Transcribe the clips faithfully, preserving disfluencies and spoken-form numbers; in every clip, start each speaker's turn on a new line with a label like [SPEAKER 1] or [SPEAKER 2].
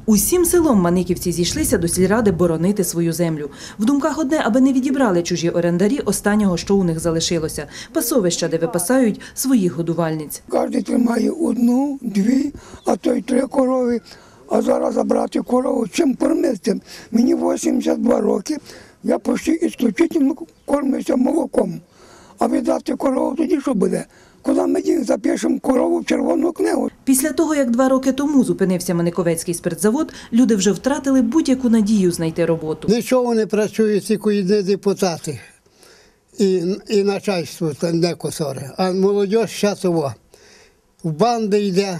[SPEAKER 1] Усім селом маниківці зійшлися до сільради боронити свою землю. В думках одне, аби не відібрали чужі орендарі останнього, що у них залишилося – пасовища, де випасають своїх годувальниць.
[SPEAKER 2] Кожен тримає одну, дві, а то й три корови. А зараз забрати корову, чим кормити? Мені вісімдесят два роки, я почти ісключительно кормлюся молоком. А віддати корову тоді що буде? Коли ми їх запишемо корову в червону книгу.
[SPEAKER 1] Після того, як два роки тому зупинився Маниковецький спиртзавод, люди вже втратили будь-яку надію знайти роботу.
[SPEAKER 3] Нічого не працюють тільки йде депутати і, і начальство не косоре. А молодь щасова в банди йде.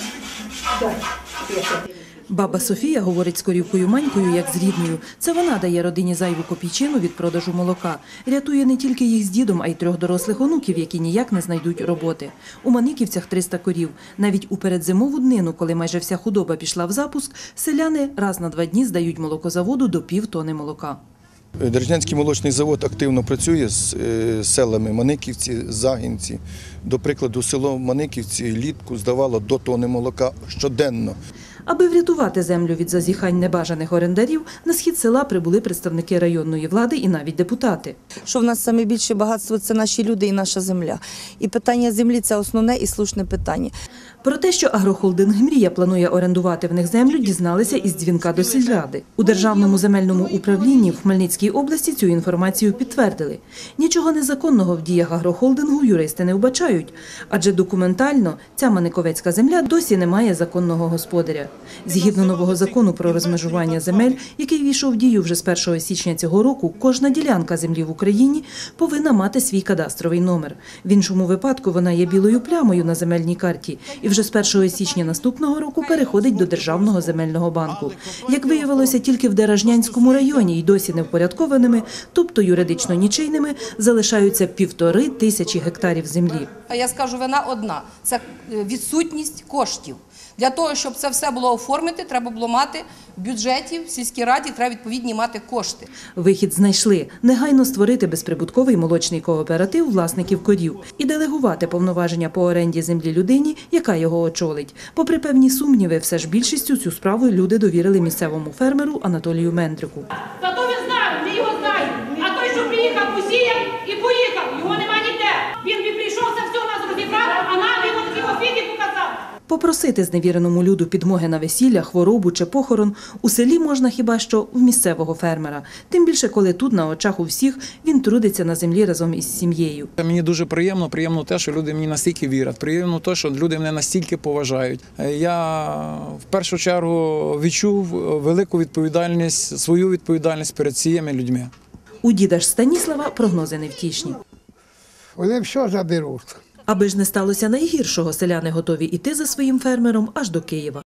[SPEAKER 1] Баба Софія говорить з корівкою Манькою, як з рідною. Це вона дає родині зайву копійчину від продажу молока. Рятує не тільки їх з дідом, а й трьох дорослих онуків, які ніяк не знайдуть роботи. У Маниківцях триста корів. Навіть у передзимову днину, коли майже вся худоба пішла в запуск, селяни раз на два дні здають молокозаводу до пів тони молока.
[SPEAKER 4] Держнянський молочний завод активно працює з селами Маниківці, Загінці. До прикладу, село Маниківці влітку здавало до тони молока щоденно.
[SPEAKER 1] Аби врятувати землю від зазіхань небажаних орендарів, на схід села прибули представники районної влади і навіть депутати.
[SPEAKER 5] Що в нас найбільше багатство – це наші люди і наша земля. І питання землі – це основне і слушне питання.
[SPEAKER 1] Про те, що агрохолдинг «Мрія» планує орендувати в них землю, дізналися із дзвінка до сільради. У Державному земельному управлінні в Хмельницькій області цю інформацію підтвердили. Нічого незаконного в діях агрохолдингу юристи не вбачають, адже документально ця маниковецька земля досі не має законного господаря. Згідно нового закону про розмежування земель, який війшов в дію вже з першого січня цього року, кожна ділянка землі в Україні повинна мати свій кадастровий номер. В іншому випадку вона є білою плямою на земельній карті і вже з першого січня наступного року переходить до Державного земельного банку. Як виявилося, тільки в Деражнянському районі й досі невпорядкованими, тобто юридично нічийними, залишаються півтори тисячі гектарів землі.
[SPEAKER 6] Я скажу, вина одна – це відсутність коштів. Для того, щоб це все було оформити, треба було мати в бюджеті, в сільській раді, треба відповідні мати кошти.
[SPEAKER 1] Вихід знайшли – негайно створити безприбутковий молочний кооператив власників корів і делегувати повноваження по оренді землі людині, яка його очолить. Попри певні сумніви, все ж більшістю цю справу люди довірили місцевому фермеру Анатолію Мендрику.
[SPEAKER 7] Та то він знає, ми його знаємо. А той, що приїхав, посіяв і поїхав, його нема ніде. Він би прийшов, це все у нас розібрав, а нам його такі освіти показав.
[SPEAKER 1] Попросити зневіреному люду підмоги на весілля, хворобу чи похорон у селі можна хіба що в місцевого фермера. Тим більше, коли тут на очах у всіх він трудиться на землі разом із сім'єю.
[SPEAKER 8] Мені дуже приємно, приємно те, що люди мені настільки вірять, приємно те, що люди мене настільки поважають. Я в першу чергу відчув велику відповідальність, свою відповідальність перед цими людьми.
[SPEAKER 1] У діда ж Станіслава прогнози невтішні.
[SPEAKER 3] Вони все заберуть.
[SPEAKER 1] Аби ж не сталося найгіршого, селяни готові йти за своїм фермером аж до Києва.